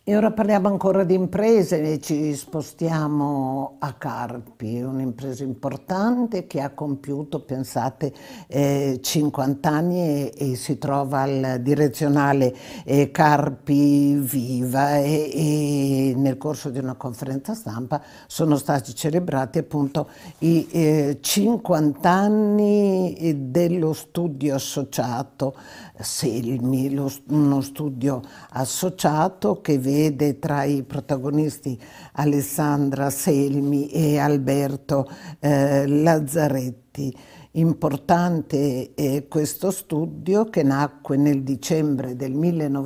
E ora parliamo ancora di imprese e ci spostiamo a Carpi, un'impresa importante che ha compiuto, pensate, 50 anni e si trova al direzionale Carpi Viva e nel corso di una conferenza stampa sono stati celebrati appunto i 50 anni dello studio associato Selmi, uno studio associato che vede tra i protagonisti Alessandra Selmi e Alberto Lazzaretti. Importante questo studio che nacque nel dicembre del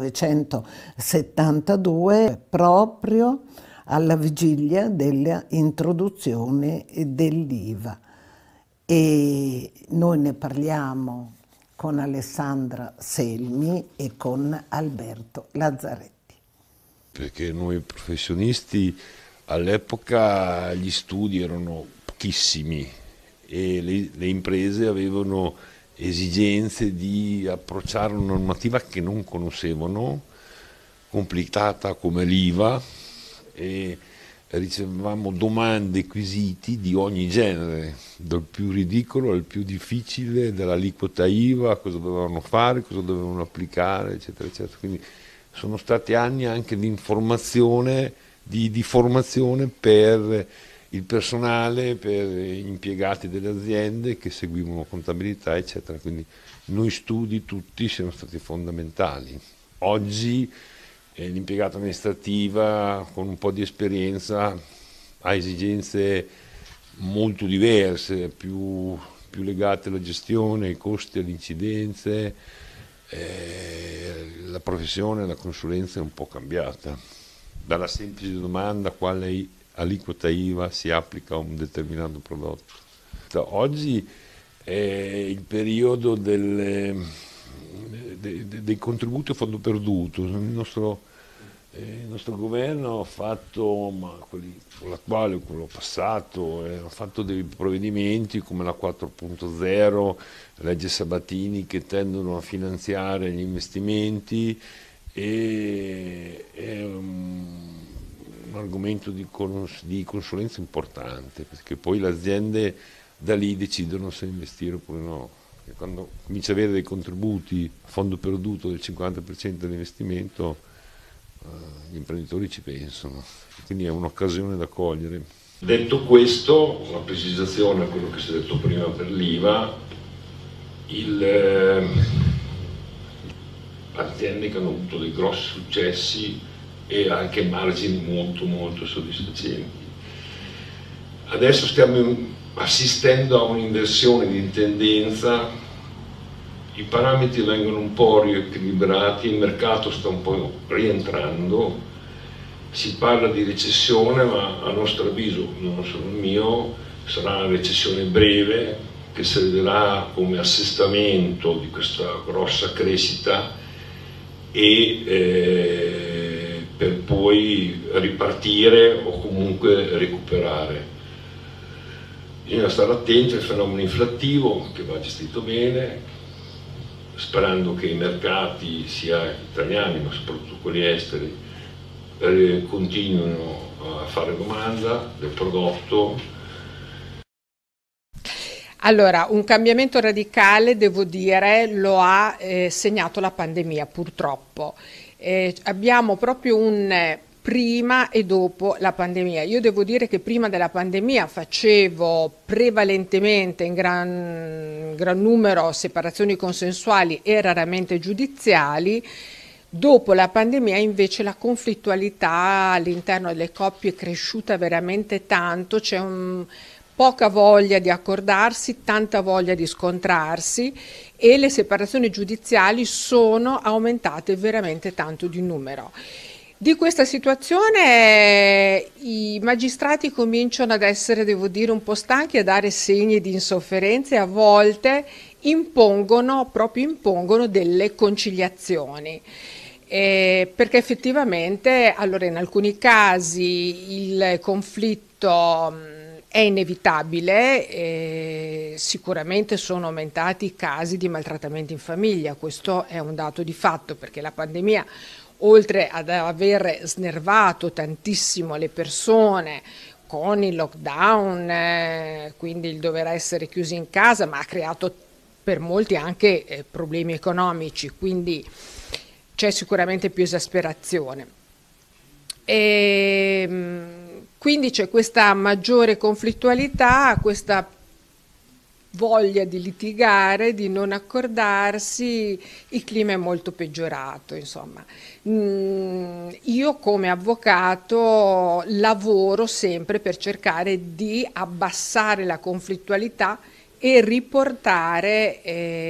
1972 proprio alla vigilia dell'introduzione dell'IVA. E noi ne parliamo con Alessandra Selmi e con Alberto Lazzaretti. Perché noi professionisti all'epoca gli studi erano pochissimi e le imprese avevano esigenze di approcciare una normativa che non conoscevano, complicata come l'IVA, e ricevevamo domande, quesiti di ogni genere, dal più ridicolo al più difficile, dall'aliquota IVA, cosa dovevano fare, cosa dovevano applicare, eccetera, eccetera. Quindi sono stati anni anche di informazione, di formazione per il personale, per gli impiegati delle aziende che seguivano contabilità, eccetera. Quindi noi studi tutti siano stati fondamentali. Oggi l'impiegato amministrativa con un po' di esperienza ha esigenze molto diverse, più legate alla gestione, ai costi, alle incidenze. La professione, la consulenza è un po' cambiata. Dalla semplice domanda quale aliquota IVA si applica a un determinato prodotto. Oggi è il periodo dei contributi a fondo perduto. Il nostro governo ha fatto, con l'attuale o quello passato, ha fatto dei provvedimenti come la 4.0, legge Sabatini, che tendono a finanziare gli investimenti, e è un argomento di consulenza importante, perché poi le aziende da lì decidono se investire oppure no. E quando comincia ad avere dei contributi a fondo perduto del 50% dell'investimento, gli imprenditori ci pensano, quindi è un'occasione da cogliere. Detto questo, una precisazione a quello che si è detto prima per l'IVA, aziende che hanno avuto dei grossi successi e anche margini molto molto soddisfacenti. Adesso stiamo assistendo a un'inversione di tendenza. I parametri vengono un po' riequilibrati, il mercato sta un po' rientrando, si parla di recessione, ma a nostro avviso, non solo il mio, sarà una recessione breve che servirà come assestamento di questa grossa crescita e per poi ripartire o comunque recuperare. Bisogna stare attenti al fenomeno inflattivo che va gestito bene, sperando che i mercati, sia italiani ma soprattutto quelli esteri, continuino a fare domanda del prodotto. Allora, un cambiamento radicale, devo dire, lo ha segnato la pandemia, purtroppo. Abbiamo proprio un prima e dopo la pandemia. Io devo dire che prima della pandemia facevo prevalentemente in gran numero separazioni consensuali e raramente giudiziali. Dopo la pandemia invece la conflittualità all'interno delle coppie è cresciuta veramente tanto, c'è poca voglia di accordarsi, tanta voglia di scontrarsi, e le separazioni giudiziali sono aumentate veramente tanto di numero. Di questa situazione i magistrati cominciano ad essere, devo dire, un po' stanchi, a dare segni di insofferenza, e a volte impongono delle conciliazioni. Perché effettivamente, allora, in alcuni casi il conflitto è inevitabile, sicuramente sono aumentati i casi di maltrattamenti in famiglia, questo è un dato di fatto, perché la pandemia oltre ad aver snervato tantissimo le persone con il lockdown, quindi il dover essere chiusi in casa, ma ha creato per molti anche problemi economici, quindi c'è sicuramente più esasperazione. Quindi c'è questa maggiore conflittualità, questa voglia di litigare, di non accordarsi, il clima è molto peggiorato, insomma. Io come avvocato lavoro sempre per cercare di abbassare la conflittualità e riportare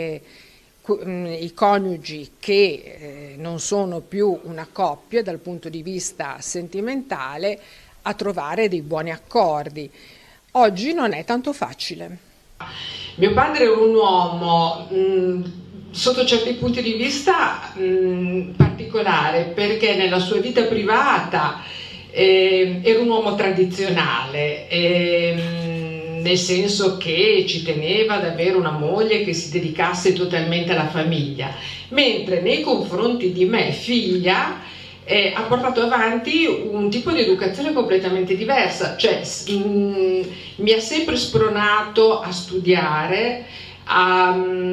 i coniugi che non sono più una coppia dal punto di vista sentimentale a trovare dei buoni accordi. Oggi non è tanto facile. Mio padre era un uomo sotto certi punti di vista particolare, perché nella sua vita privata era un uomo tradizionale, nel senso che ci teneva ad avere una moglie che si dedicasse totalmente alla famiglia, mentre nei confronti di me, figlia, ha portato avanti un tipo di educazione completamente diversa, cioè mi ha sempre spronato a studiare, a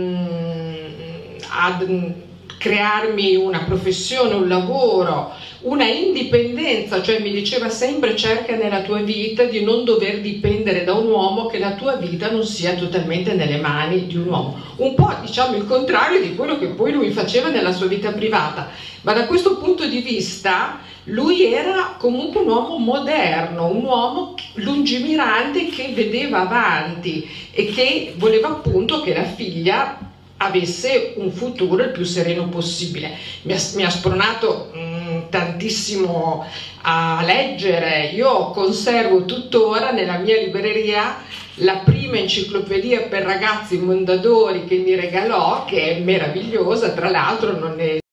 crearmi una professione, un lavoro, una indipendenza, cioè mi diceva sempre: cerca nella tua vita di non dover dipendere da un uomo, che la tua vita non sia totalmente nelle mani di un uomo. Un po', diciamo, il contrario di quello che poi lui faceva nella sua vita privata, ma da questo punto di vista lui era comunque un uomo moderno, un uomo lungimirante che vedeva avanti e che voleva appunto che la figlia avesse un futuro il più sereno possibile. Mi ha spronato tantissimo a leggere. Io conservo tuttora nella mia libreria la prima enciclopedia per ragazzi Mondadori che mi regalò, che è meravigliosa, tra l'altro non è